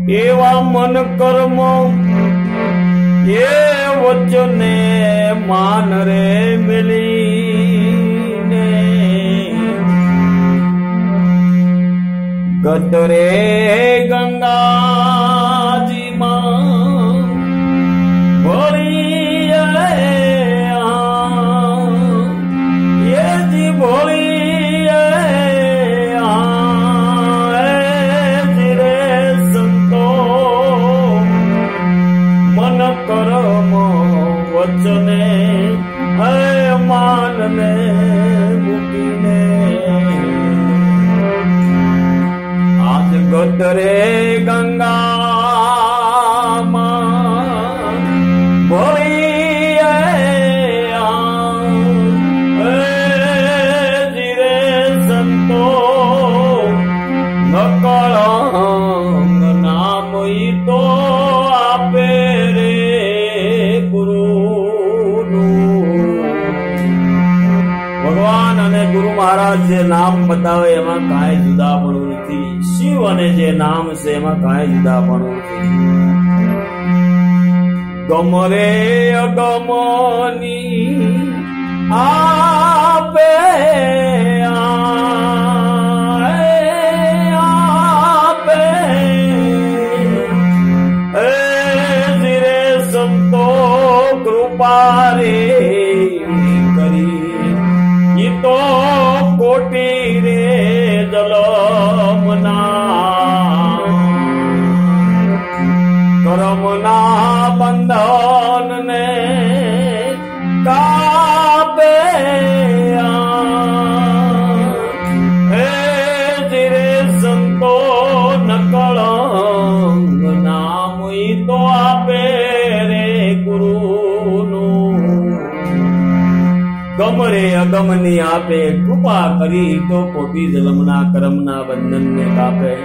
એવા મન કર્મ એ વચને માન રે મિલીને ગતરે ગંગાજીમાં ભળી એજી ભળી ધીરે સંતો મન કર્મ વચને માનને મૂકીને આજ ગતરે ગંગામાં ભળી ધીરે સંતો નકળંગ નામ ઈ તો આપે રે ભગવાન અને ગુરુ મહારાજ જે નામ બતાવે એમાં કાંઈ જુદાપણું નથી. શિવ અને જે નામ છે એમાં કાંઈ જુદાપણું નથી. ગમરે અગમની આપે ધીરે સંતો કૃપા રે તો કોટી રે જલમના કરમના બંધન ને કાપે હે ધીરે સંતો નકળંગ નામ ઈ તો આપે રે ગુરુનું. ગમરે અગમની આપે કૃપા કરી તો કોટી જલમના કરમના બંધન ને કાપે.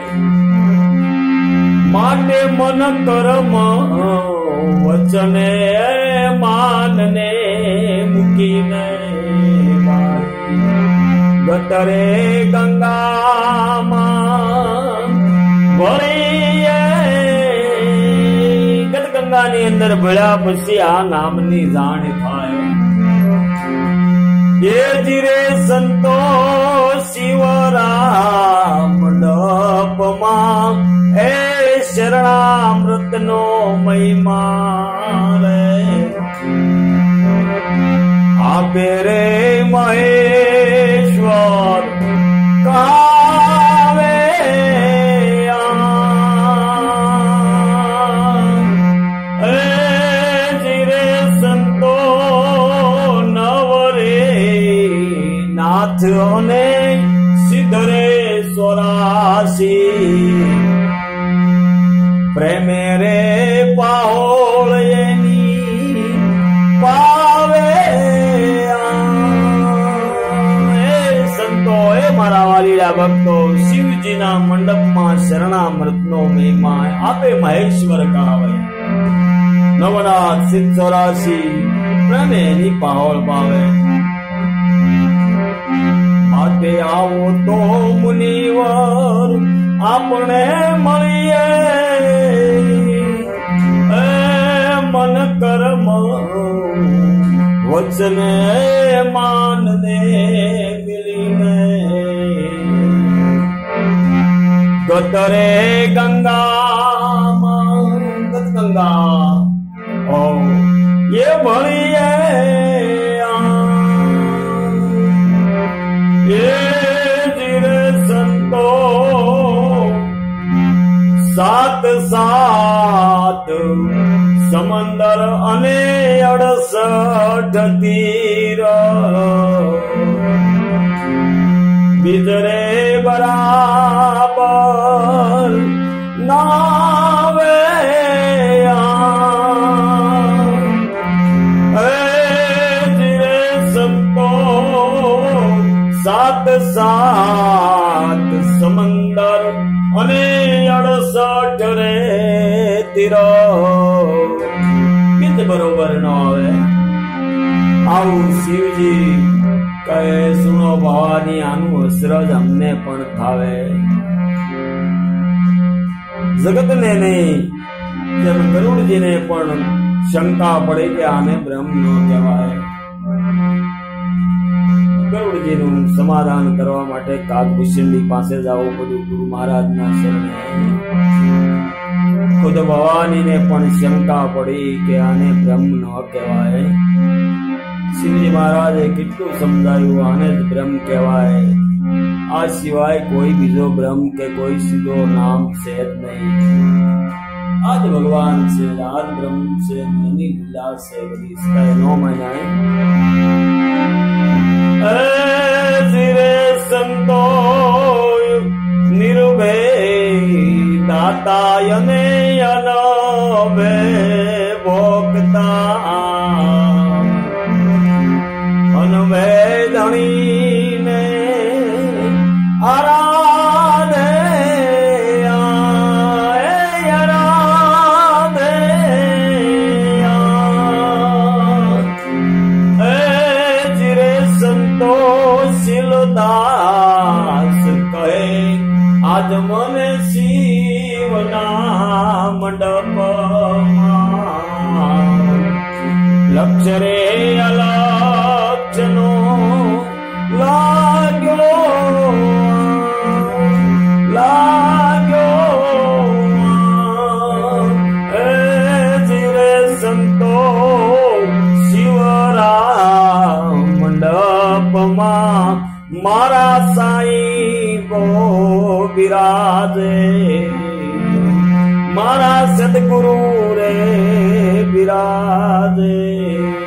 માટે મન કર્મ વચને માનને મૂકીને ગતરે ગંગામાં ભળી ગત ગંગાની અંદર ભળ્યા પછી આ નામની જાણ થાય. એ ધીરે સંતો શિવરામ મંડપમાં એ શરણામૃત નો મહિમા રે આપે રે મહેશ્વર કાવે ધીરે સંતો અને સિદ્ધરે સોરાસી પ્રેમે રે પાહોળ એની પાવે સંતો એ મારા વાલીડા ભક્તો શિવજીના મંડપમાં શરણામૃત નો મહિમા આપે મહેશ્વર કાવે. નવનાથ સિદ્ધ સોરાસી પ્રેમે એની પાહોળ પાવે. માટે આવો તો મુનિવર આપણે મળીએ મન કર્મ વચને માનને મિલીને ગતરે ગંગામાં ગંગા ઓ એ ભળીએ ધીરે સંતો સાત સાત સમંદર અને 68 તીર બીજરે બરાબર નાવે ધીરે સંતો સાત સાત સમંદર અને 68 રે તીરો બીજ બરોબર ન આવે. આવું શિવજી કહે સુનો ભવાની આનું અસરજ અમને પણ થાવે. જગતને નહીં, તેમ ગરુડજીને પણ શંકા પડે કે આને બ્રહ્મ ન કહેવાય. ગરુડજીનું સમાધાન કરવા માટે કાગભૂષણની પાસે જવું પડ્યું ગુરુ મહારાજના શરણે. ખુદ ભવાનીને પણ શંકા પડી કે આને બ્રહ્મ ન કહેવાય. શિવજી મહારાજે કેટલું સમજાયું, આને જ બ્રહ્મ કહેવાય. આ સિવાય કોઈ બીજો બ્રહ્મ કે કોઈ સીધો નામ છે જ નહીં. આજ ભગવાન છે, આજ બ્રહ્મ છે, એની લીલા છે બધી, કઈ નો મનાય. ધીરે સંતો નિર્ભય દાતાય ને અનભે ભોગતા અનભે ધણીને આરાધે દાસ કહે આજ મને શિવના મંડપમાં લક્ષ્ય રે અલક્ષ્યનો લાગ્યો ધીરે સંતો શિવરા મંડપમાં મારા સાઈ બો બિરાજે, મારા સદગુરુ રે બિરાજે.